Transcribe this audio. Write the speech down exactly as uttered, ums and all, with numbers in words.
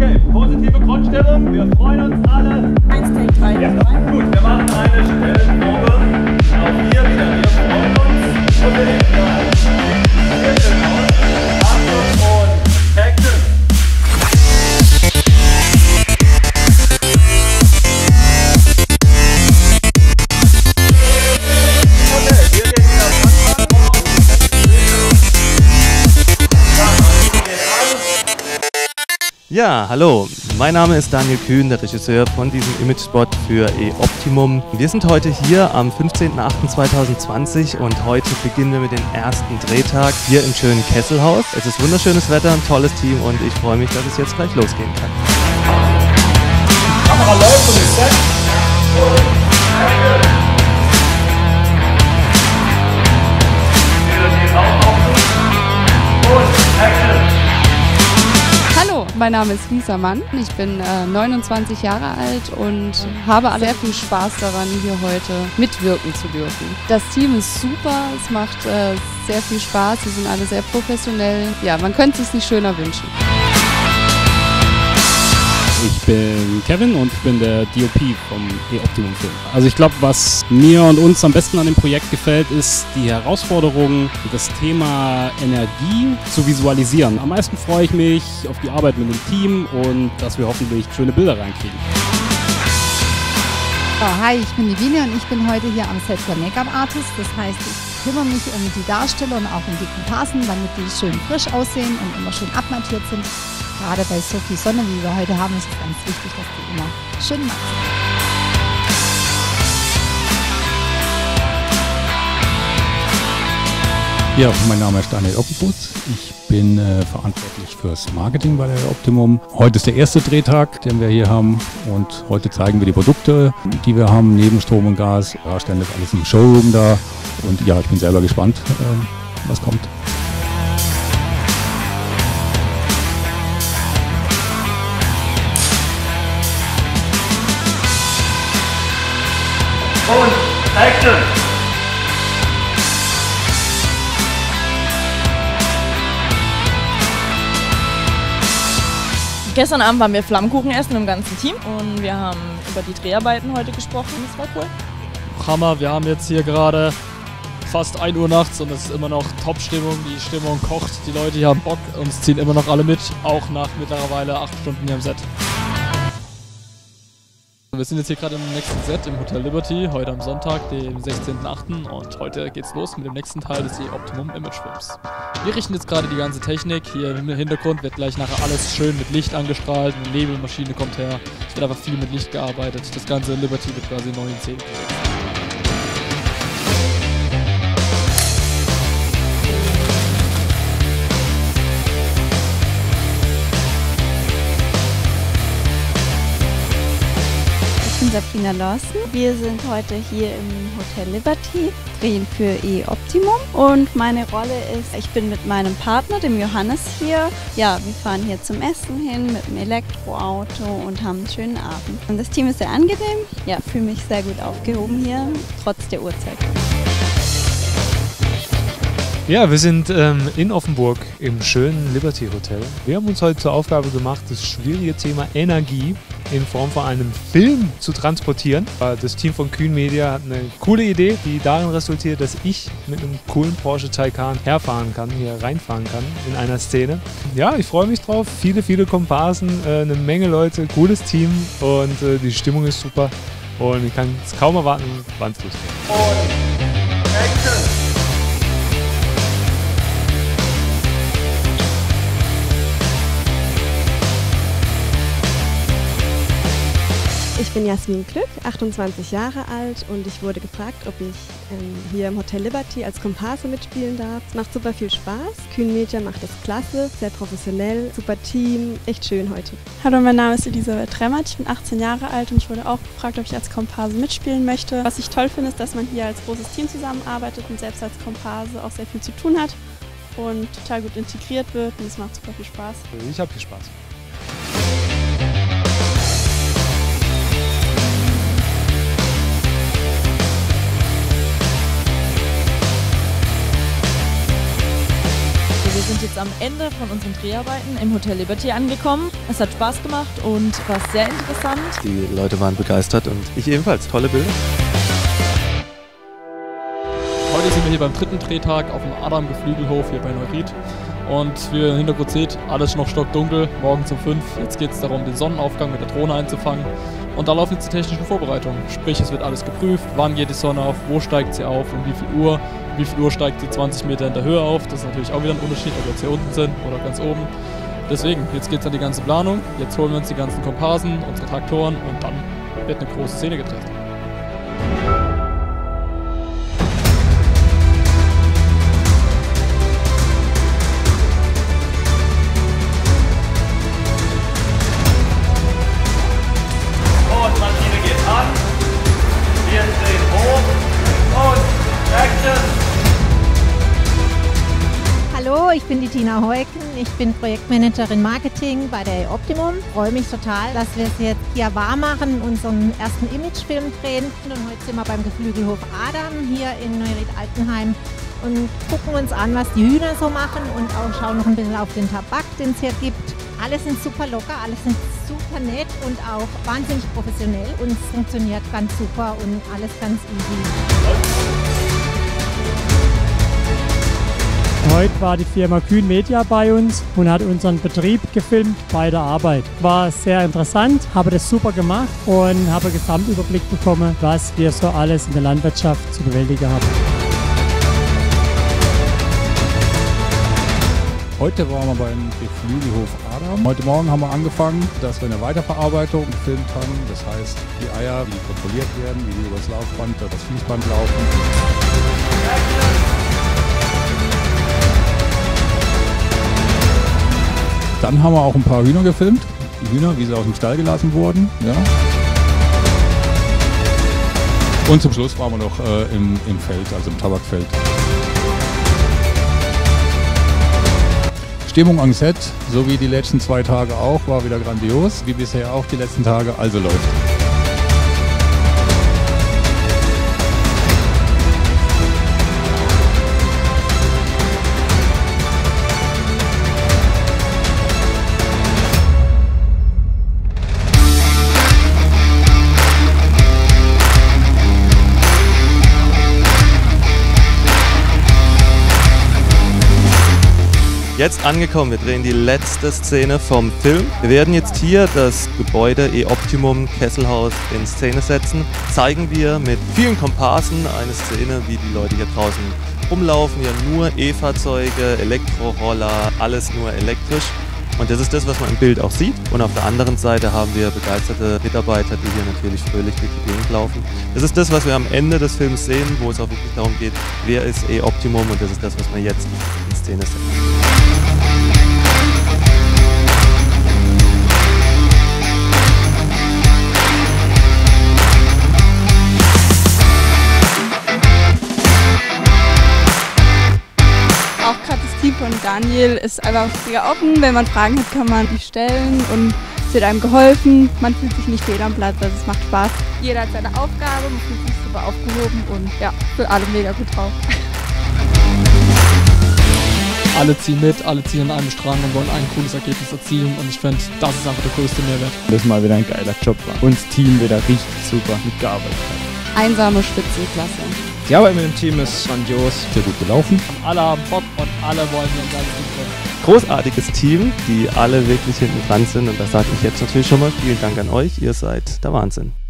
Okay, positive Grundstimmung. Wir freuen uns alle. eins, Take drei. Ja, gut, wir machen eine Stellenprobe. Auch hier wieder. Wir freuen uns. Und wir nehmen da sehr schön aus. Achtung und Action. Ja, hallo, mein Name ist Daniel Kühn, der Regisseur von diesem Imagespot für E-Optimum. Wir sind heute hier am fünfzehnten achten zweitausendzwanzig und heute beginnen wir mit dem ersten Drehtag hier im schönen Kesselhaus. Es ist wunderschönes Wetter, ein tolles Team und ich freue mich, dass es jetzt gleich losgehen kann. Kamera läuft und ist set. Hallo, mein Name ist Lisa Mann. Ich bin äh, neunundzwanzig Jahre alt und habe sehr viel Spaß daran, hier heute mitwirken zu dürfen. Das Team ist super, es macht äh, sehr viel Spaß, wir sind alle sehr professionell. Ja, man könnte es sich nicht schöner wünschen. Ich bin Kevin und ich bin der D O P vom E-Optimum-Film. Also ich glaube, was mir und uns am besten an dem Projekt gefällt, ist die Herausforderung, das Thema Energie zu visualisieren. Am meisten freue ich mich auf die Arbeit mit dem Team und dass wir hoffentlich schöne Bilder reinkriegen. Oh, hi, ich bin die Vine und ich bin heute hier am Set der Make-up-Artist. Das heißt, ich kümmere mich um die Darsteller und auch um die Komparsen, damit die schön frisch aussehen und immer schön abmattiert sind. Gerade bei so viel Sonne, wie wir heute haben, ist es ganz wichtig, dass die immer schön matt sind. Ja, mein Name ist Daniel Ockenfuß. Ich bin äh, verantwortlich fürs Marketing bei der Optimum. Heute ist der erste Drehtag, den wir hier haben und heute zeigen wir die Produkte, die wir haben, neben Strom und Gas. Ja, stellen das alles im Showroom da und ja, ich bin selber gespannt, äh, was kommt. Und Action! Gestern Abend waren wir Flammkuchen essen im ganzen Team und wir haben über die Dreharbeiten heute gesprochen. Das war cool. Hammer, wir haben jetzt hier gerade fast ein Uhr nachts und es ist immer noch Top-Stimmung. Die Stimmung kocht, die Leute hier haben Bock und es ziehen immer noch alle mit, auch nach mittlerweile acht Stunden hier im Set. Wir sind jetzt hier gerade im nächsten Set im Hotel Liberty, heute am Sonntag, dem sechzehnten achten und heute geht's los mit dem nächsten Teil des E-Optimum Imagefilms. Wir richten jetzt gerade die ganze Technik, hier im Hintergrund wird gleich nachher alles schön mit Licht angestrahlt, eine Nebelmaschine kommt her, es wird einfach viel mit Licht gearbeitet, das ganze Liberty wird quasi neu in Szene gesetzt. Ich bin Sabrina Lawson. Wir sind heute hier im Hotel Liberty, drehen für E-Optimum und meine Rolle ist, ich bin mit meinem Partner, dem Johannes, hier. Ja, wir fahren hier zum Essen hin mit dem Elektroauto und haben einen schönen Abend. Und das Team ist sehr angenehm. Ja, fühle mich sehr gut aufgehoben hier, trotz der Uhrzeit. Ja, wir sind ähm, in Offenburg im schönen Liberty Hotel. Wir haben uns heute zur Aufgabe gemacht, das schwierige Thema Energie in Form von einem Film zu transportieren. Das Team von Kühn Media hat eine coole Idee, die darin resultiert, dass ich mit einem coolen Porsche Taycan herfahren kann, hier reinfahren kann in einer Szene. Ja, ich freue mich drauf. Viele, viele Komparsen, äh, eine Menge Leute, cooles Team und äh, die Stimmung ist super. Und ich kann es kaum erwarten, wann es losgeht. Und Action! Ich bin Jasmin Glück, achtundzwanzig Jahre alt und ich wurde gefragt, ob ich ähm, hier im Hotel Liberty als Komparse mitspielen darf. Es macht super viel Spaß. Kühn Media macht das klasse, sehr professionell, super Team, echt schön heute. Hallo, mein Name ist Elisabeth Remmert, ich bin achtzehn Jahre alt und ich wurde auch gefragt, ob ich als Komparse mitspielen möchte. Was ich toll finde, ist, dass man hier als großes Team zusammenarbeitet und selbst als Komparse auch sehr viel zu tun hat und total gut integriert wird und es macht super viel Spaß. Ich habe viel Spaß. Wir sind jetzt am Ende von unseren Dreharbeiten im Hotel Liberty angekommen. Es hat Spaß gemacht und war sehr interessant. Die Leute waren begeistert und ich ebenfalls. Tolle Bilder. Heute sind wir hier beim dritten Drehtag auf dem Adam-Geflügelhof hier bei Neuried. Und wie ihr im Hintergrund seht, alles noch stockdunkel, morgens um fünf. Jetzt geht es darum, den Sonnenaufgang mit der Drohne einzufangen. Und da laufen jetzt die technischen Vorbereitungen. Sprich, es wird alles geprüft, wann geht die Sonne auf, wo steigt sie auf, um wie viel Uhr. Um wie viel Uhr steigt sie zwanzig Meter in der Höhe auf. Das ist natürlich auch wieder ein Unterschied, ob wir jetzt hier unten sind oder ganz oben. Deswegen, jetzt geht es an die ganze Planung. Jetzt holen wir uns die ganzen Komparsen, unsere Traktoren und dann wird eine große Szene gedreht. Hallo, ich bin die Tina Heuken, ich bin Projektmanagerin Marketing bei der e-Optimum. Ich freue mich total, dass wir es jetzt hier wahr machen, unseren ersten Imagefilm drehen. Und heute sind wir beim Geflügelhof Adam hier in Neuried-Altenheim und gucken uns an, was die Hühner so machen und auch schauen noch ein bisschen auf den Tabak, den es hier gibt. Alle sind super locker, alle sind super nett und auch wahnsinnig professionell und es funktioniert ganz super und alles ganz easy. Heute war die Firma Kühn Media bei uns und hat unseren Betrieb gefilmt bei der Arbeit. War sehr interessant, habe das super gemacht und habe einen Gesamtüberblick bekommen, was wir so alles in der Landwirtschaft zu bewältigen haben. Heute waren wir beim Geflügelhof Adam. Heute Morgen haben wir angefangen, dass wir eine Weiterverarbeitung gefilmt haben. Das heißt, die Eier, wie die kontrolliert werden, wie die übers Laufband oder das Fließband laufen. Dann haben wir auch ein paar Hühner gefilmt. Die Hühner, wie sie aus dem Stall gelassen wurden. Ja. Und zum Schluss waren wir noch äh, im, im Feld, also im Tabakfeld. Stimmung am Set, so wie die letzten zwei Tage auch, war wieder grandios. Wie bisher auch die letzten Tage, also läuft. Jetzt angekommen, wir drehen die letzte Szene vom Film. Wir werden jetzt hier das Gebäude e-Optimum Kesselhaus in Szene setzen. Zeigen wir mit vielen Komparsen eine Szene, wie die Leute hier draußen rumlaufen. Hier nur E-Fahrzeuge, Elektroroller, alles nur elektrisch. Und das ist das, was man im Bild auch sieht. Und auf der anderen Seite haben wir begeisterte Mitarbeiter, die hier natürlich fröhlich durch die Gegend laufen. Das ist das, was wir am Ende des Films sehen, wo es auch wirklich darum geht, wer ist e-Optimum, und das ist das, was wir jetzt in Szene setzen. Von Daniel ist einfach sehr offen. Wenn man Fragen hat, kann man die stellen und es wird einem geholfen. Man fühlt sich nicht fehl am Platz, also es macht Spaß. Jeder hat seine Aufgabe, man fühlt sich super aufgehoben und ja, für alle mega gut drauf. Alle ziehen mit, alle ziehen an einem Strang und wollen ein cooles Ergebnis erzielen und ich finde, das ist einfach der größte Mehrwert. Das mal wieder ein geiler Job war. Und das Team wieder richtig super mitgearbeitet hat. Einsame Spitzenklasse. Die Arbeit mit dem Team ist grandios. Sehr gut gelaufen. Alle haben Bock und alle wollen hier ein geiles Team drin. Großartiges Team, die alle wirklich hinten dran sind, und da sage ich jetzt natürlich schon mal vielen Dank an euch, ihr seid der Wahnsinn.